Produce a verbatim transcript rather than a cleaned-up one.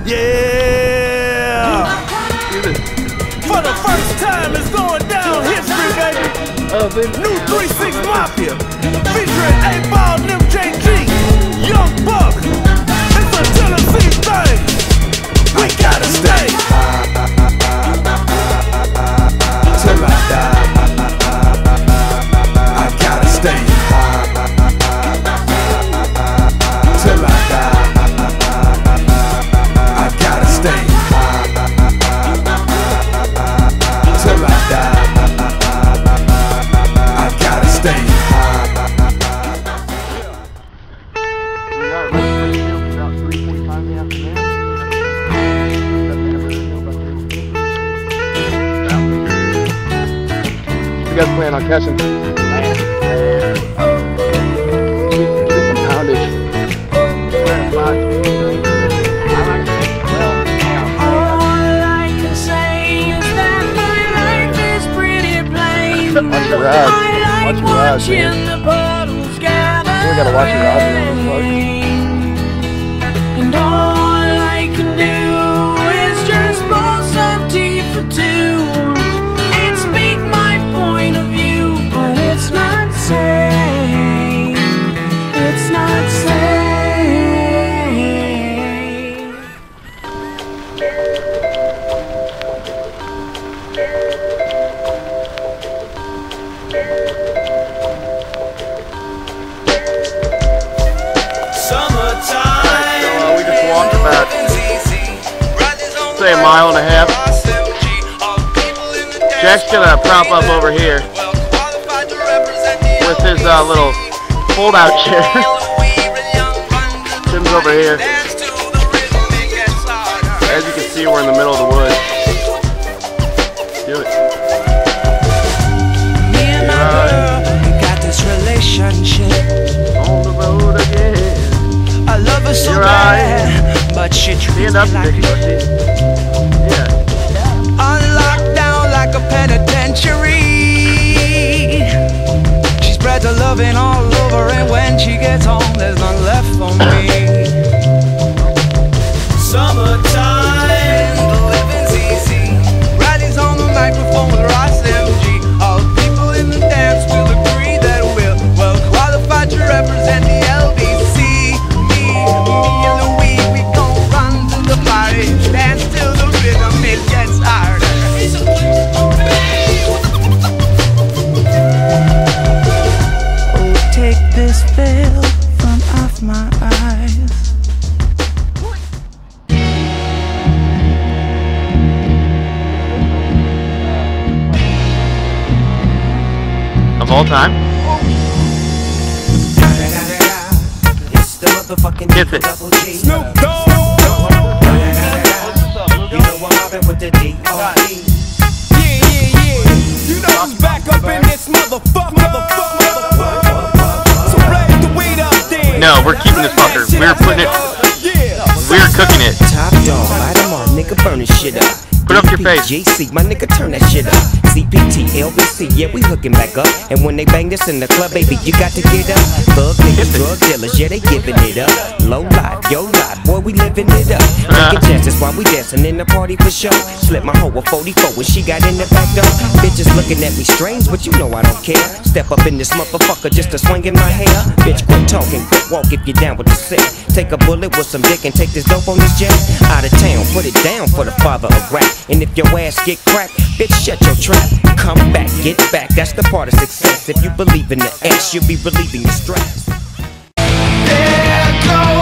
Yeah! For the first time, it's going down history, baby. Uh, New three six Mafia, featuring eight ball and M J G, Young Buck. It's a Tennessee thing. We gotta stay till I die. I gotta stay till I die. I gotta stay till I die. I gotta stay. You guys plan on catching? Get some poundage. Watch your rods. Watch your rods, man. We gotta watch your rods around this fuck. And all I can do is just pour some tea for two and speak my point of view, but it's not safe. It's not safe. Say a mile and a half. Jack's gonna prop up over here with his uh, little fold-out chair. Tim's over here. As you can see, we're in the middle of the woods. Do it. Me and my girl, we got this relationship on the road again. I love her so You're bad, right. But she treats me like a yeah. Unlocked down like a penitentiary. She spreads her loving all over, and when she gets home, there's none left for me. Summertime, the living's easy. Riley's on the microphone with Ross M G. All the people in the dance will agree that we're well qualified to represent the L B C. Me, me and Louis, we gon' run to the party, dance till the rhythm it gets harder. Oh, take this veil from off my eyes. Of all time? Kiss it. Snoop Dogg. You know I'm mobbing with the D R E. Yeah, yeah, yeah. You know who's back up in this motherfucker. Motherfucker. So raise the weed up there. No, we're keeping this fucker. We're putting it. We're cooking it. Top dog, light 'em off, nigga, burn this shit up. Put up your face. G C, my nigga, turn that shit up. C P T, L B C, yeah, we hooking back up. And when they bang this in the club, baby, you got to get up. Thug niggas, drug dealers, yeah, they giving it up. Low life, yo life, boy, we living it up. Making chances while we dancing in the party for show. Slip my hoe a forty-four when she got in the back door. Bitches looking at me strange, but you know I don't care. Step up in this motherfucker just to swing in my hair. Bitch, quit talking, quit walk if you're down with the sick. Take a bullet with some dick and take this dope on this jet. Out of town, put it down for the father of rap. And if your ass get cracked, bitch, shut your trap. Come back, get back, that's the part of success. If you believe in the X, you'll be relieving the stress. There goes